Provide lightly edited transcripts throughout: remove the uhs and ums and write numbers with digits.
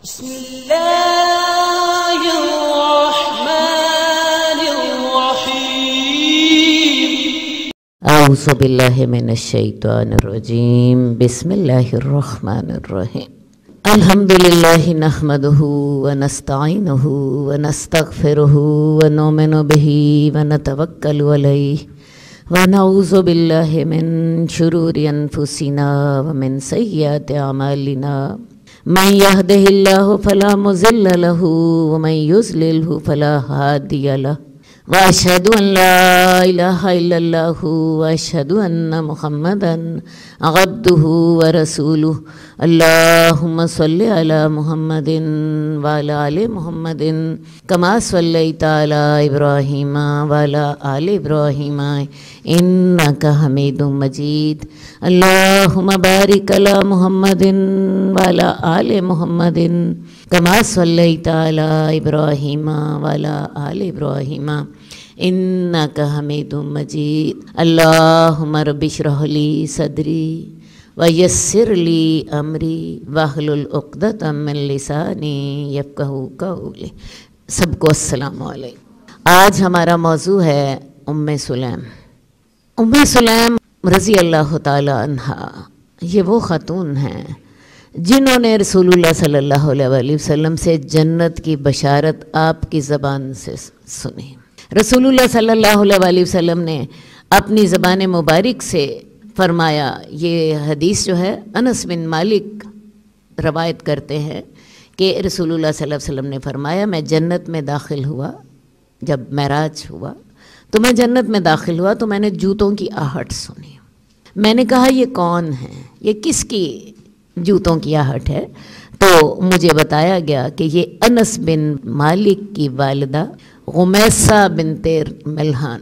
बिस्मिल्लाहिर्रहमानिर्रहीम। औज़ु बिल्लाहि मिनश्शैतानिर्रजीम। बिस्मिल्लाहिर्रहमानिर्रहीम। अल्हम्दुलिल्लाहि नहमदुहु व नस्तईनुहु व नस्तगफिरुहु व नुमिनु बिही व नतवक्कलु अलैहि व नऊज़ु बिल्लाहि मिन शुरूरि अनफुसिना व मिन सय्यिआति अमालिना। मन यहदिहिल्लाहु फला मुज़िल्ल लहु व मन युज़लिलहु फला हादिय लहु व अशहदु अन ला इलाहा इल्लल्लाहु व अशहदु अन्न मुहम्मदन अब्दुहु व रसूलुहु। अल्लाहुम्मा सल्लि अला मुहम्मदिन व अला आलि मुहम्मदिन कमा सल्लैता अला इब्राहीम व अला आलि इब्राहीम इन्नका हमीदुम मजीद। अल्लाहुम्मा बारिक अला मुहम्मदिन व अला आलि मुहम्मदिन कमा सल्लैता अला इब्राहीम व अला आलि इब्राहीम इन्नका हमीदुम मजीद। अल्लाहुम्मा रब्बि इश्रह ली सदरी व यस्सिर ली अमरी वहलुल उक़दतम मिन लिसानी यफ़क़हू क़ौली। सबको अस्सलामु अलैकुम। आज हमारा मौजू है उम्मे-सुलैम। उम्मे-सुलैम रज़ी अल्लाह ताला अन्हा, ये वो ख़ातून हैं जिन्होंने रसूलुल्लाह सल्लल्लाहु अलैहि वसल्लम से जन्नत की बशारत आपकी ज़बान से सुनी। रसूलुल्लाह सल्लल्लाहु अलैहि वसल्लम ने अपनी ज़बान मुबारक से फरमाया। ये हदीस जो है अनस बिन मालिक रवायत करते हैं कि रसूलुल्लाह सल्लल्लाहु अलैहि वसल्लम ने फरमाया, मैं जन्नत में दाखिल हुआ, जब मेराज हुआ तो मैं जन्नत में दाखिल हुआ तो मैंने जूतों की आहट सुनी। मैंने कहा ये कौन है, ये किसकी जूतों की आहट है? तो मुझे बताया गया कि ये अनस बिन मालिक की वालिदा उमैसा बिनते मिल्हान,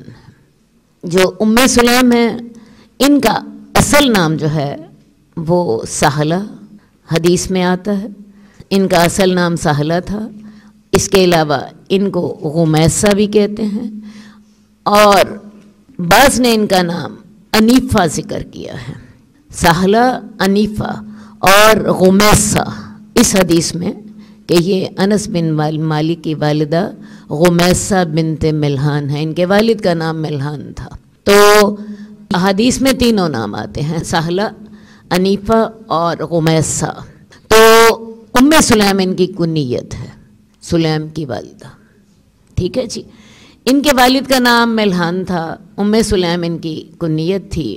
जो उम्मे-सुलैम है, इनका असल नाम जो है वो साहला हदीस में आता है। इनका असल नाम साहला था। इसके अलावा इनको उमैसा भी कहते हैं और बाज़ ने इनका नाम अनीफ़ा ज़िक्र किया है। साहला, अनीफ़ा और उमैसा इस हदीस में कि ये अनस बिन मालिक की वालिदा उमैसा बिनते मिल्हान है। इनके वालिद का नाम मिल्हान था। तो हदीस में तीनों नाम आते हैं, साहला, अनीफ़ा और उमैसा। तो उम्मे-सुलैम इनकी कुनियत है, सुलैम की वालिदा। ठीक है जी। इनके वालिद का नाम मिल्हान था, उम्मे-सुलैम इनकी कुनियत थी।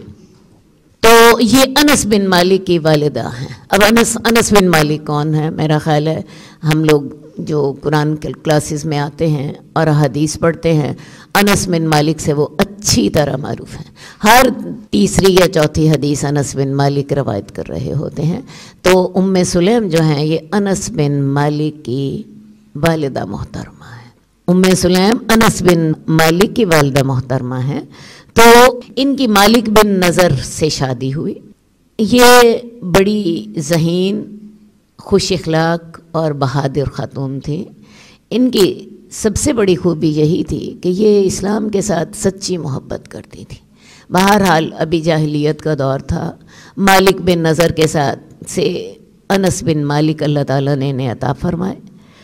तो ये अनस बिन मालिक की वालिदा हैं। अब अनस बिन मालिक कौन है? मेरा ख़्याल है हम लोग जो कुरान के क्लासेस में आते हैं और हदीस पढ़ते हैं, अनस बिन मालिक से वो अच्छी तरह मारूफ़ हैं। हर तीसरी या चौथी हदीस अनस बिन मालिक रवायत कर रहे होते हैं। तो उम्मे-सुलैम जो हैं ये अनस बिन मालिक की वालिदा मोहतरमा है। उम्मे-सुलैम अनस बिन मालिक की वालिदा मोहतरमा है। तो इनकी मालिक बिन नज़र से शादी हुई। ये बड़ी ज़हीन, खुश अखलाक और बहादुर ख़ातून थी। इनकी सबसे बड़ी खूबी यही थी कि ये इस्लाम के साथ सच्ची मोहब्बत करती थी। बहरहाल अभी जाहिलियत का दौर था। मालिक बिन नज़र के साथ से अनस बिन मालिक अल्लाह ताला ने इन्हें अता फरमाए।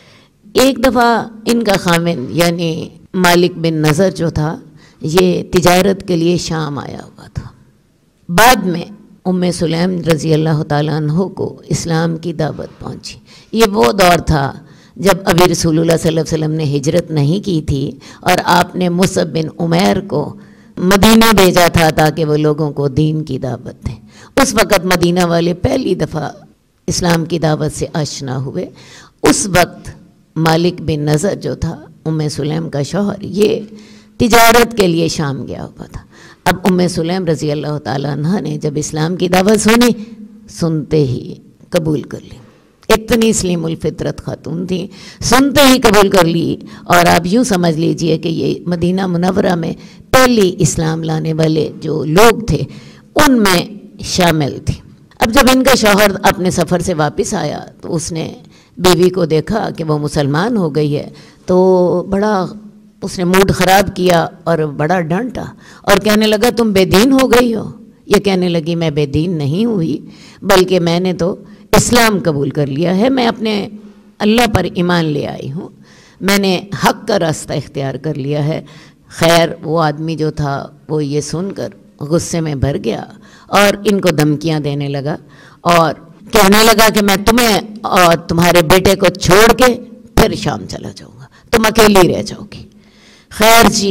एक दफ़ा इनका खामिन यानी मालिक बिन नज़र जो था, ये तिजारत के लिए शाम आया हुआ था। बाद में उम्मे-सुलैम रज़ी अल्लाह ताला अन्हो को इस्लाम की दावत पहुंची। ये वो दौर था जब अभी रसूलुल्लाह सल्लल्लाहु अलैहि वसल्लम ने हिजरत नहीं की थी और आपने मुसअब बिन उमैर को मदीना भेजा था ताकि वो लोगों को दीन की दावत दें। उस वक़्त मदीना वाले पहली दफ़ा इस्लाम की दावत से आशना हुए। उस वक्त मालिक बिन नज़र जो था, उम्मे-सुलैम का शौहर, ये तिजारत के लिए शाम गया हुआ था। अब उम्मे-सुलैम रज़ी अल्लाह ताला अन्हा ने जब इस्लाम की दावत सुनी, सुनते ही कबूल कर ली। इतनी सलीमुल फितरत खातून थी, सुनते ही कबूल कर ली। और आप यूँ समझ लीजिए कि ये मदीना मुनव्वरा में पहली इस्लाम लाने वाले जो लोग थे उनमें शामिल थी। अब जब इनका शौहर अपने सफ़र से वापस आया तो उसने बीवी को देखा कि वो मुसलमान हो गई है, तो बड़ा उसने मूड ख़राब किया और बड़ा डांटा और कहने लगा तुम बेदीन हो गई हो। ये कहने लगी मैं बेदीन नहीं हुई, बल्कि मैंने तो इस्लाम कबूल कर लिया है। मैं अपने اللہ پر ایمان لے آئی ہوں، میں نے حق کا راستہ اختیار کر لیا ہے۔ خیر وہ آدمی جو تھا وہ یہ سن کر غصے میں بھر گیا اور ان کو دھمکیاں دینے لگا اور کہنے لگا کہ میں تمہیں اور تمہارے بیٹے کو چھوڑ کے پھر شام چلا جاؤں گا، تم اکیلی رہ جاؤ گی۔ خیر جی،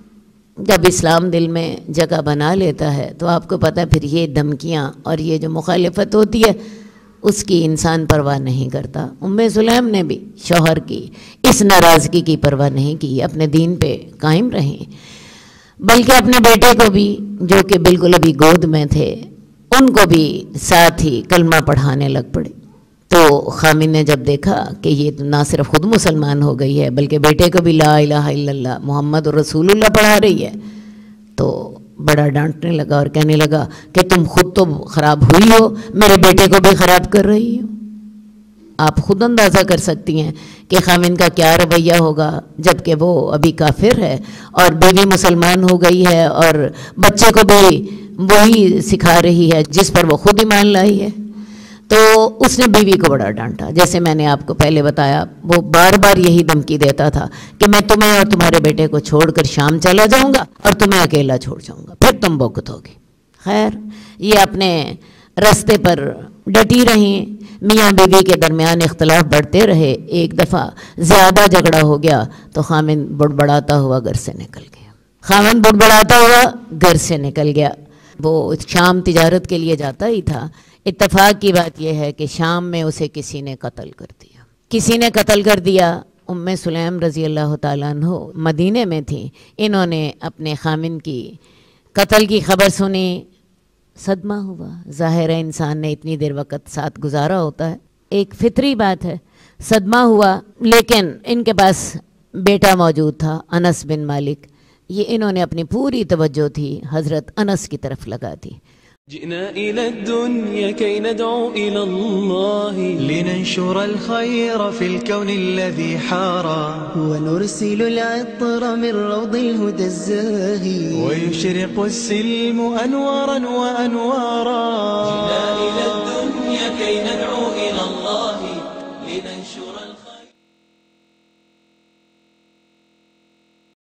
جب اسلام دل میں جگہ بنا لیتا ہے تو آپ کو پتہ ہے پھر یہ دھمکیاں اور یہ جو مخالفت ہوتی ہے اس کی انسان پرواہ نہیں کرتا۔ ام-e-Sulaim نے بھی شوہر کی اس ناراضگی کی پرواہ نہیں کی، اپنے دین پہ قائم رہیں، بلکہ اپنے بیٹے کو بھی جو کہ بالکل ابھی گود میں تھے ان کو بھی ساتھ ہی کلمہ پڑھانے لگ پڑے۔ تو خامن نے جب دیکھا کہ یہ نہ صرف خود مسلمان ہو گئی ہے بلکہ بیٹے کو بھی لا الہ الا اللہ محمد رسول اللہ پڑھا رہی ہے، تو بڑا ڈانٹنے لگا اور کہنے لگا کہ تم خود تو خراب ہوئی ہو، میرے بیٹے کو بھی خراب کر رہی ہو۔ آپ خود اندازہ کر سکتی ہیں کہ خامن کا کیا رویہ ہوگا جب کہ وہ ابھی کافر ہے اور بیوی مسلمان ہو گئی ہے اور بچے کو بھی وہی سکھا رہی ہے جس پر وہ خود ایمان لائی ہے۔ تو اس نے بیوی کو بڑا ڈانٹا، جیسے میں نے آپ کو پہلے بتایا وہ بار بار یہی دھمکی دیتا تھا کہ میں تمہیں اور تمہارے بیٹے کو چھوڑ کر شام چلا جاؤں گا اور تمہیں اکیلا چھوڑ جاؤں گا، پھر تم بھگت ہوگی۔ خیر یہ اپنے رستے پر ڈٹی رہیں، میاں بیوی کے درمیان اختلاف بڑھتے رہے۔ ایک دفعہ زیادہ جھگڑا ہو گیا تو خامن بڑبڑاتا ہوا گھر سے نکل گیا۔ خامن بڑبڑاتا ہوا گھر سے نکل گیا۔ وہ شام تجارت کے لیے جاتا ہی تھا۔ اتفاق کی بات یہ ہے کہ شام میں اسے کسی نے قتل کر دیا، کسی نے قتل کر دیا۔ ام-e-Sulaim رضی اللہ تعالیٰ عنہ مدینے میں تھیں، انہوں نے اپنے خامن کی قتل کی خبر سنی، صدمہ ہوا۔ ظاہر ہے انسان نے اتنی دیر وقت ساتھ گزارا ہوتا ہے، ایک فطری بات ہے، صدمہ ہوا۔ لیکن ان کے پاس بیٹا موجود تھا انس بن مالک، یہ انہوں نے اپنی پوری توجہ تھی حضرت انس کی طرف لگا دی۔ جئنا إلى الدنيا كي ندعو إلى الله لننشر الخير في الكون الذي حارى ونرسل العطر من روض الهدى الزاهي ويشرق السلم أنوارا وأنوارا